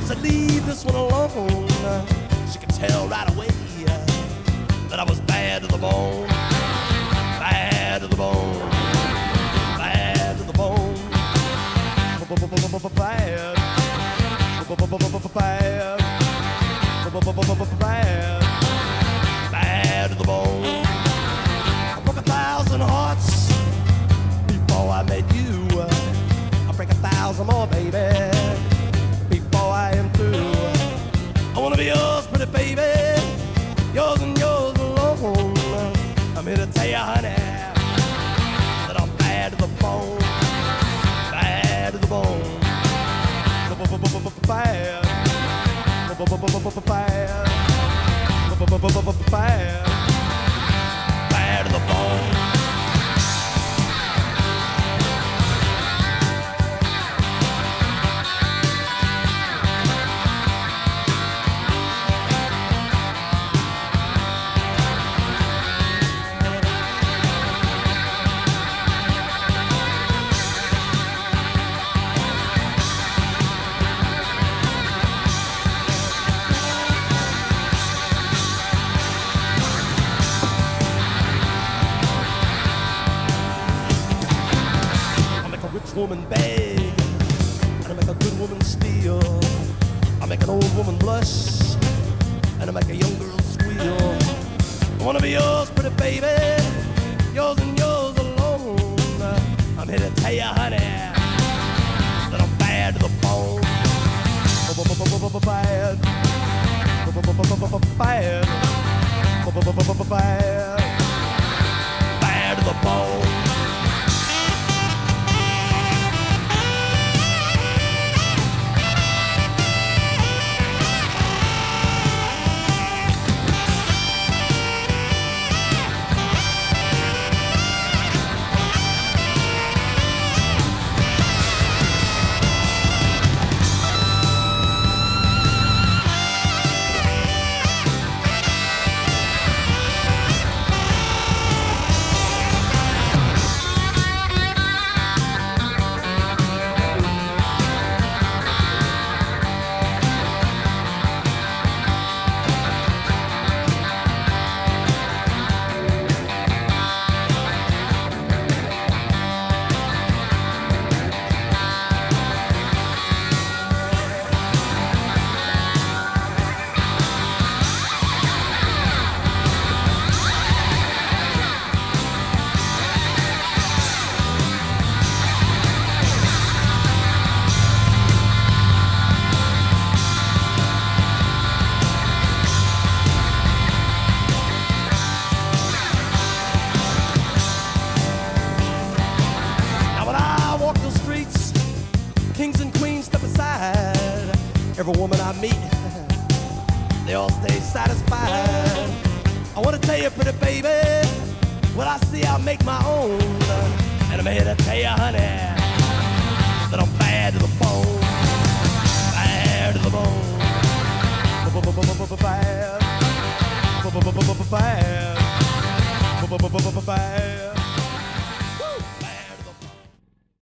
said leave this one alone. She could tell right away that I was bad to the bone. Bad to the bone. Bad to the bone. Bad. Bad. Bad to the bone. I broke 1,000 hearts before I met you. I break 1,000 more, baby, before I am through. I wanna be yours, pretty baby, yours and yours alone. I'm here to tell you, honey, that I'm bad to the bone. Bad to the bone. Bad. Bad. Bad to the bone. Woman beg, and I make a good woman steal. I make an old woman blush, and I make a young girl squeal. I wanna be yours, pretty baby, yours and yours alone. I'm here to tell you, honey, that I'm bad to the bone. Bad. Bad. Bad. Bad to the bone. Kings and queens step aside. Every woman I meet, they all stay satisfied. I wanna tell you, pretty baby, what I see I make my own. And I'm here to tell you, honey, that I'm bad to the bone. Bad to the bone. Bad. Bad. Bad.